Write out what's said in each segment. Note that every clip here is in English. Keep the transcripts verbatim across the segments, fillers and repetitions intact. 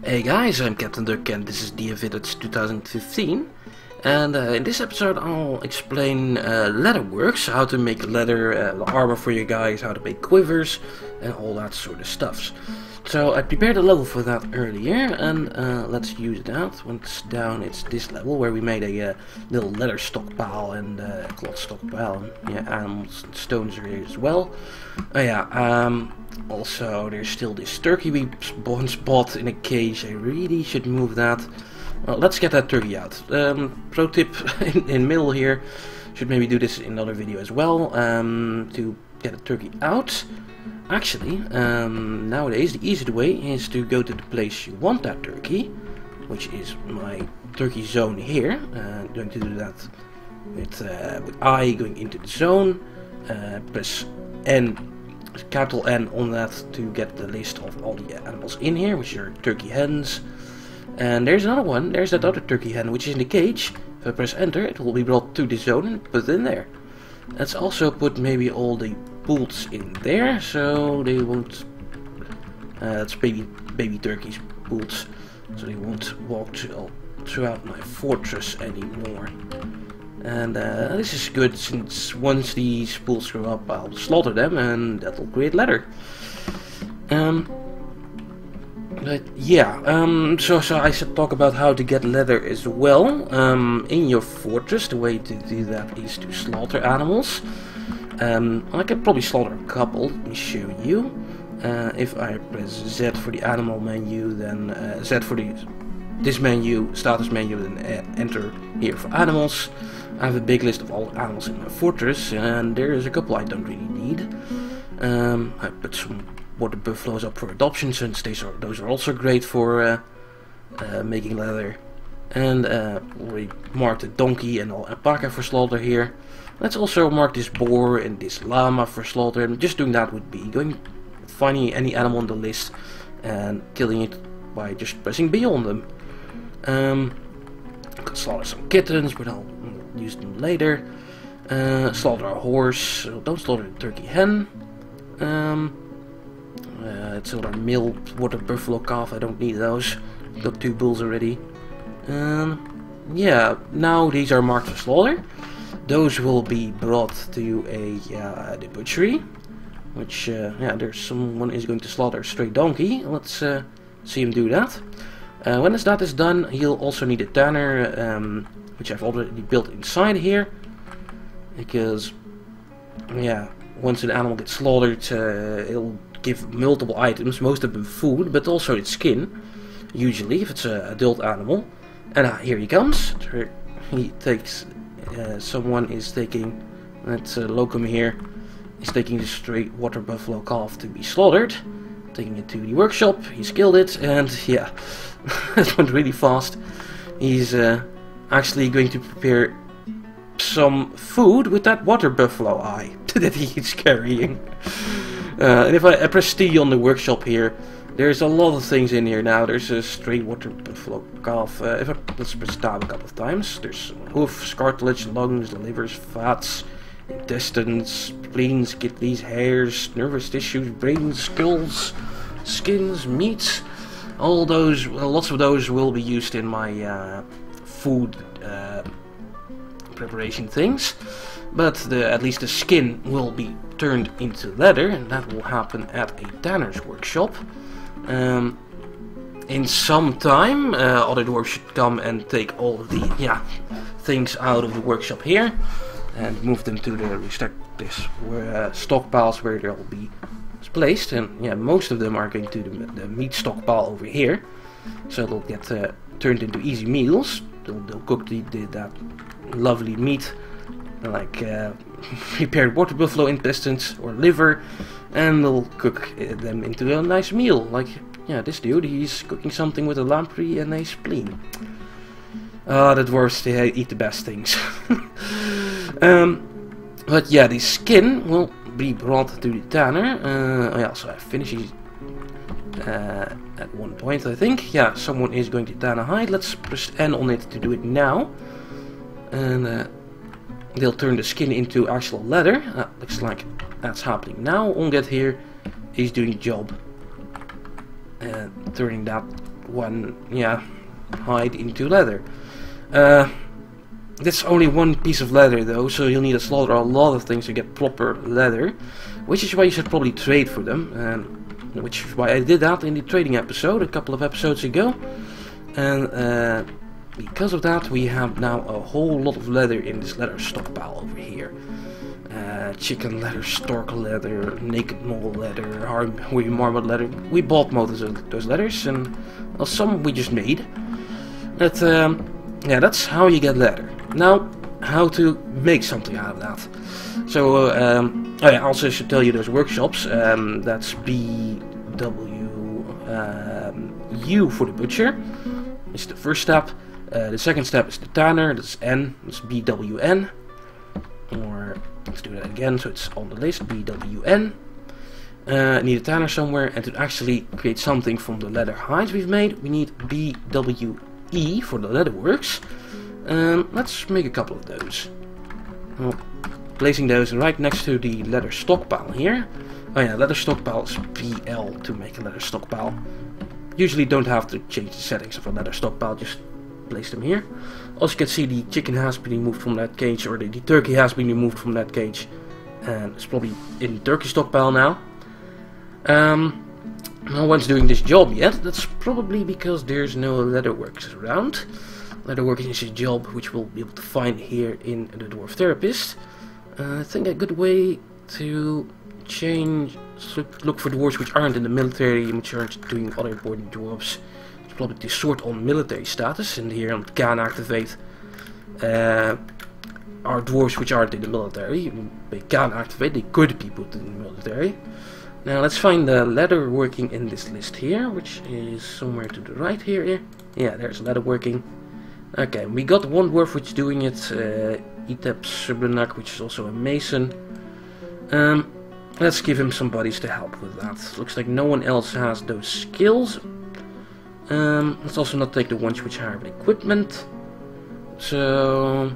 Hey guys, I'm Captain Duck and this is D F V I D T U T S twenty fifteen, and uh, in this episode I'll explain uh, Leatherworks, how to make leather uh, armor for you guys, how to make quivers and all that sort of stuff. So I prepared a level for that earlier, and uh, let's use that. Once down, it's this level where we made a uh, little leather stockpile and uh, cloth stockpile, and yeah, animals and stones are here as well. Oh yeah, um, also there's still this turkey we once bought in a cage. I really should move that. Well, let's get that turkey out. Um, pro tip in, in middle here, should maybe do this in another video as well, um, to get a turkey out. Actually, um, nowadays the easiest way is to go to the place you want that turkey, which is my turkey zone here. Uh, I'm going to do that with, uh, with I going into the zone, uh, press N, capital N on that to get the list of all the animals in here, which are turkey hens. And there's another one, there's that other turkey hen which is in the cage. If I press enter, it will be brought to the zone and put in there. Let's also put maybe all the poults in there, so they won't, uh, that's baby baby turkeys poults, so they won't walk to, throughout my fortress anymore. And uh, this is good, since once these poults grow up I'll slaughter them and that'll create leather. Um, but yeah, um, so, so I should talk about how to get leather as well. Um, in your fortress, the way to do that is to slaughter animals. Um, I could probably slaughter a couple. Let me show you. Uh, if I press Z for the animal menu, then uh, Z for the this menu, status menu, then uh, enter here for animals. I have a big list of all animals in my fortress, and there is a couple I don't really need. Um, I put some water buffaloes up for adoption, since these are, those are also great for uh, uh, making leather. And uh, we marked a donkey and all alpaca for slaughter here. Let's also mark this boar and this llama for slaughter, and just doing that would be going finding any animal on the list and killing it by just pressing B on them. Um, could slaughter some kittens, but I'll use them later. Uh, slaughter a horse, so don't slaughter a turkey hen. Um, uh, it's another male water buffalo calf, I don't need those. Got two bulls already. Um, yeah, now these are marked for slaughter. Those will be brought to a uh, the butchery, which uh, yeah, there's someone is going to slaughter a stray donkey. Let's uh, see him do that. Uh, when that is done, he'll also need a tanner, um, which I've already built inside here, because yeah, once an animal gets slaughtered, uh, it'll give multiple items, most of them food, but also its skin, usually if it's an adult animal. And uh, here he comes. He takes. Uh, someone is taking, that's uh, Locum here, is taking the stray water buffalo calf to be slaughtered, taking it to the workshop. He's killed it, and yeah, it went really fast. He's uh, actually going to prepare some food with that water buffalo eye that he's carrying. Uh, and if I, I press T on the workshop here, there's a lot of things in here now. There's a stray water buffalo calf. Uh, if I, let's press tab a couple of times. There's hoofs, cartilage, lungs, livers, fats, intestines, spleens, kidneys, hairs, nervous tissues, brains, skulls, skins, meats. All those, well, lots of those will be used in my uh, food uh, preparation things. But the, at least the skin will be turned into leather, and that will happen at a tanner's workshop. Um, in some time, uh, other dwarves should come and take all of the yeah things out of the workshop here and move them to the respective uh, stockpiles where they'll be placed. And yeah, most of them are going to the, the meat stockpile over here, so they'll get uh, turned into easy meals. They'll, they'll cook the, the, that lovely meat, like uh, prepared water buffalo intestines or liver, and they'll cook uh, them into a nice meal. Like, yeah, this dude, he's cooking something with a lamprey and a spleen. Ah, uh, the dwarves, they eat the best things. um, but yeah, the skin will be brought to the tanner. Uh, oh yeah, so I finished uh, at one point, I think. Yeah, someone is going to tan a hide. Let's press N on it to do it now. And uh, they'll turn the skin into actual leather. Uh, looks like that's happening now. On get here, he's doing the job. Uh, turning that one, yeah, hide into leather. Uh, that's only one piece of leather though, so you'll need to slaughter a lot of things to get proper leather, which is why you should probably trade for them, and which is why I did that in the trading episode a couple of episodes ago. And uh, because of that, we have now a whole lot of leather in this leather stockpile over here. Uh, chicken leather, stork leather, naked mole leather, Harvey marmot leather. We bought most of those leathers, and well, some we just made. But um, yeah, that's how you get leather. Now, how to make something out of that. So, uh, um, oh yeah, I also should tell you those workshops. Um, that's B W U for the butcher. It's the first step. Uh, the second step is the tanner. That's N. That's B W N. Or let's do that again, so it's on the list. B W N. Uh, need a tanner somewhere, and to actually create something from the leather hides we've made, we need B W E for the Leatherworks. Um, let's make a couple of those. Well, placing those right next to the leather stockpile here. Oh yeah, leather stockpile is P L to make a leather stockpile. Usually don't have to change the settings of a leather stockpile, just place them here. Also you can see the chicken has been removed from that cage, or the, the turkey has been removed from that cage, and it's probably in the turkey stockpile now. Um, no one's doing this job yet. That's probably because there's no Leatherworks around. Leatherworks is a job which we'll be able to find here in the Dwarf Therapist. Uh, I think a good way to change, look for dwarves which aren't in the military, which aren't doing other important jobs. It's probably to sort on military status, and here on can activate uh, are dwarves which aren't in the military. They can activate, they could be put in the military. Now let's find the leatherworking in this list here, which is somewhere to the right here. Yeah, there's leatherworking. Okay, we got one dwarf which is doing it, uh, DFVIDTUTS which is also a mason. Um, let's give him some buddies to help with that. Looks like no one else has those skills. Um, let's also not take the ones which have equipment. So,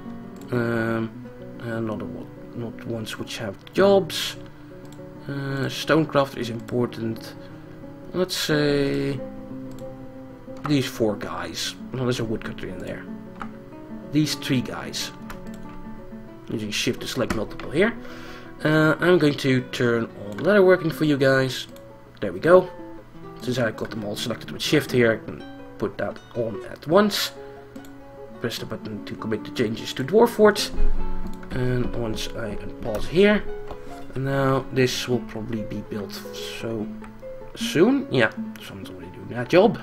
um, uh, not, a, not ones which have jobs. Uh, Stonecraft is important. Let's say these four guys. Well, there's a woodcutter in there. These three guys. Using shift to select multiple here. Uh, I'm going to turn on leatherworking for you guys. There we go. Since I got them all selected with shift here, I can put that on at once. Press the button to commit the changes to Dwarf Fort. And once I can pause here. And now this will probably be built so soon. Yeah, someone's already doing that job.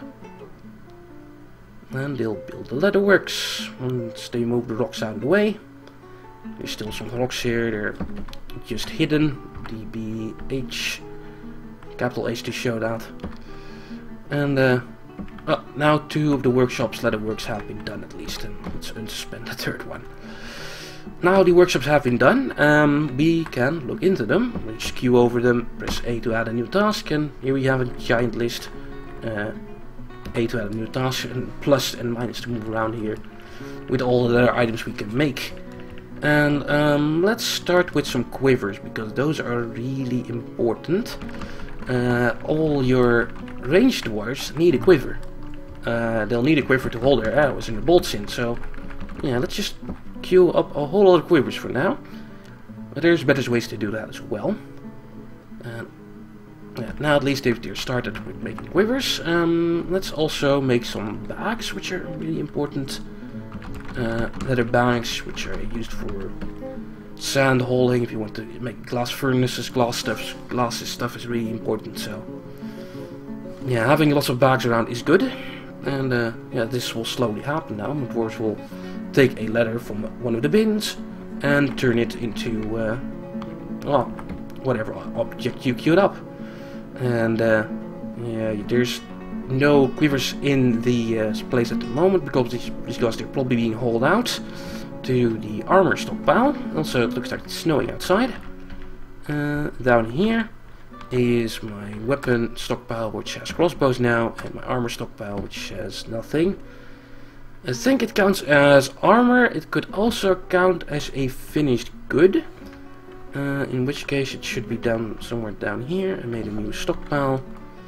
And they'll build the Leatherworks once they move the rocks out of the way. There's still some rocks here, they're just hidden. D B H, capital H to show that. And uh, well, now two of the workshops Leatherworks have been done at least, and let's unsuspend the third one. Now the workshops have been done, um, we can look into them. We just queue over them, press A to add a new task, and here we have a giant list. Uh, A to add a new task, and plus and minus to move around here with all the other items we can make. And um, let's start with some quivers, because those are really important. Uh, all your ranged dwarves need a quiver. Uh, they'll need a quiver to hold their arrows and their bolts in, so yeah, let's just queue up a whole lot of quivers for now. But there's better ways to do that as well. Uh, yeah, now at least they've started with making quivers. Um, let's also make some bags, which are really important. Uh, leather bags, which are used for sand hauling. If you want to make glass furnaces, glass stuff, glasses stuff is really important. So yeah, having lots of bags around is good. And uh, yeah, this will slowly happen now. The dwarves will take a leather from one of the bins and turn it into uh, well, whatever object you queued up. And uh, yeah, there's no quivers in the uh, place at the moment because, because they're probably being hauled out to the armor stockpile. Also, it looks like it's snowing outside. Uh, down here is my weapon stockpile, which has crossbows now, and my armor stockpile, which has nothing. I think it counts as armor. It could also count as a finished good, uh, in which case it should be down somewhere down here. I made a new stockpile.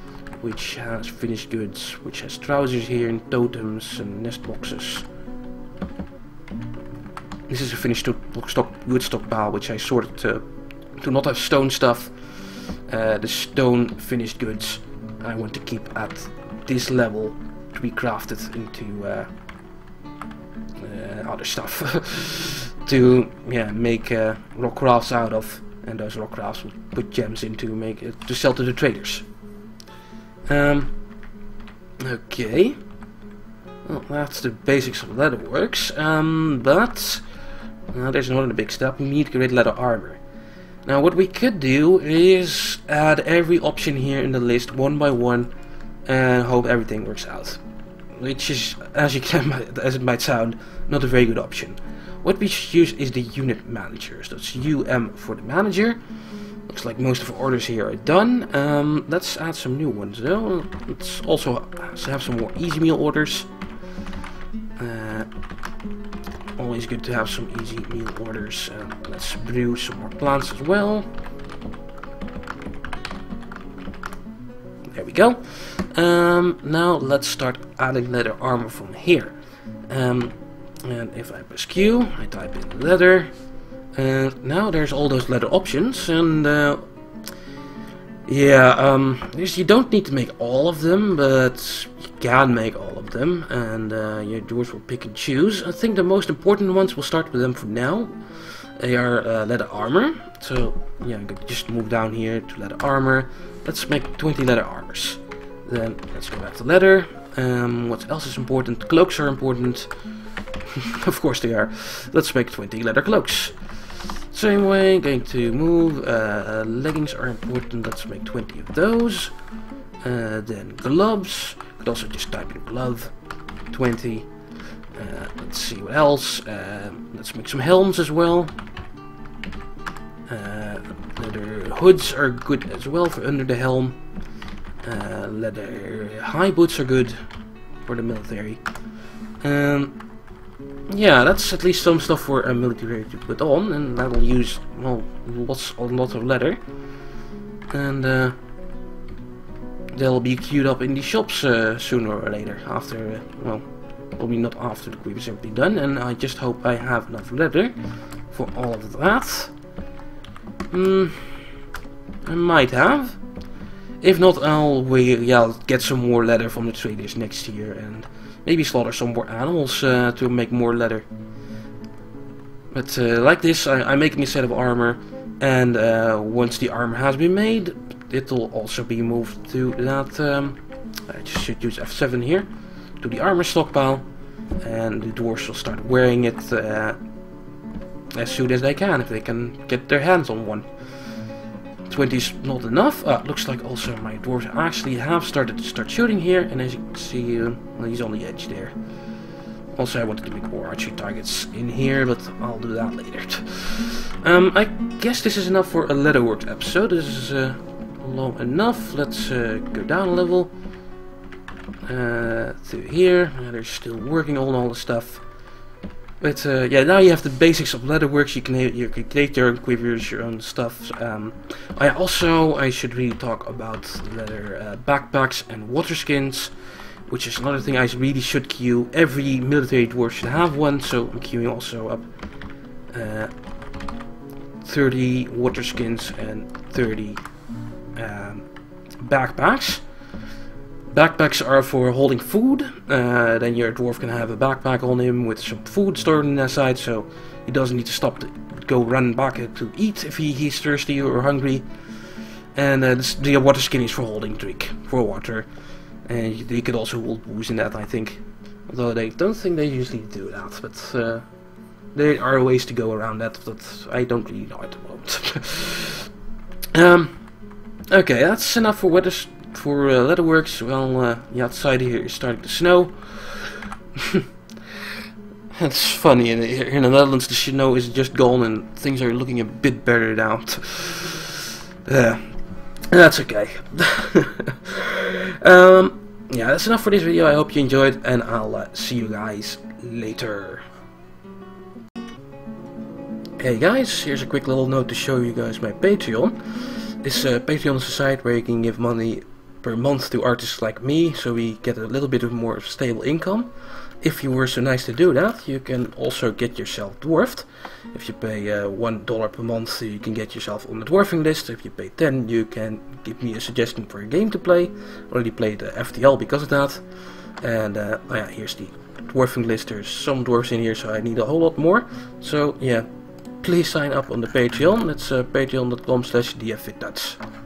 which has finished goods, which has trousers here and totems and nest boxes. This is a finished stock wood stockpile, which I sorted to, to not have stone stuff. Uh, the stone finished goods I want to keep at this level to be crafted into uh, uh, other stuff to yeah make uh, rock crafts out of, and those rock crafts will put gems into make it to sell to the traders. Um, okay, well, that's the basics of Leatherworks, um, but uh, there's another big step. We need to create leather armor. Now what we could do is add every option here in the list one by one and hope everything works out. Which is, as you can, as it might sound, not a very good option. What we should use is the unit managers. That's U M for the manager. Looks like most of our orders here are done. Um, let's add some new ones though. Let's also have some more easy meal orders. Uh, Always good to have some easy meal orders. Uh, let's brew some more plants as well. There we go. Um, now let's start adding leather armor from here. Um, and if I press Q, I type in leather. And now there's all those leather options. And uh, yeah, um, you don't need to make all of them, but you can make all of them, and uh, your dwarves will pick and choose. I think the most important ones, we'll start with them for now. They are uh, leather armor. So yeah, I'm gonna just move down here to leather armor. Let's make twenty leather armors. Then let's go back to leather. Um, what else is important? Cloaks are important. Of course they are. Let's make twenty leather cloaks. Same way, going to move. Uh, leggings are important. Let's make twenty of those. Uh, then gloves. Could also just type in glove. twenty. Uh, let's see what else. Uh, let's make some helms as well. Uh, leather hoods are good as well for under the helm. Uh, leather high boots are good for the military. Um, yeah, that's at least some stuff for a military to put on, and that'll use well lots a lot of leather. And uh, they'll be queued up in the shops uh, sooner or later. After uh, well. Probably not after the creepers have been done, and I just hope I have enough leather for all of that. Hmm, I might have. If not, I'll we yeah I'll get some more leather from the traders next year, and maybe slaughter some more animals uh, to make more leather. But uh, like this, I, I'm making a set of armor, and uh, once the armor has been made, it'll also be moved to that. Um, I just should use F seven here. To the armor stockpile, and the dwarves will start wearing it uh, as soon as they can, if they can get their hands on one. twenty is not enough. Uh, looks like also my dwarves actually have started to start shooting here, and as you can see, uh, well, he's on the edge there. Also, I wanted to make more archery targets in here, but I'll do that later. um, I guess this is enough for a Leatherworks episode. This is uh, long enough. Let's uh, go down a level. Uh, to here, uh, they're still working on all the stuff, but uh, yeah, now you have the basics of Leatherworks. You can you can create your own quivers, your own stuff. Um, I also I should really talk about leather uh, backpacks and water skins, which is another thing I really should queue. Every military dwarf should have one, so I'm queuing also up uh, thirty water skins and thirty um, backpacks. Backpacks are for holding food. Uh, then your dwarf can have a backpack on him with some food stored inside, so he doesn't need to stop to go run back to eat if he, he's thirsty or hungry. And uh, this, the water skin is for holding drink, for water. And you, you could also hold booze in that, I think. Although I don't think they usually do that, but uh, there are ways to go around that, but I don't really know at the moment. um, okay, that's enough for weather. For uh, Leatherworks. Well, uh, the outside here is starting to snow. It's funny, in, in the Netherlands the snow is just gone and things are looking a bit better now. uh, that's okay. um, yeah, that's enough for this video. I hope you enjoyed, and I'll uh, see you guys later. Hey guys, here's a quick little note to show you guys my Patreon. This uh, Patreon is a site where you can give money per month to artists like me, so we get a little bit of more stable income. If you were so nice to do that, you can also get yourself dwarfed. If you pay uh, one dollar per month, you can get yourself on the dwarfing list. If you pay ten, you can give me a suggestion for a game to play. I already played uh, F T L because of that. And uh, oh yeah, here's the dwarfing list. There's some dwarfs in here, so I need a whole lot more. So yeah, please sign up on the Patreon. That's uh, patreon dot com slash D F V I D T U T S.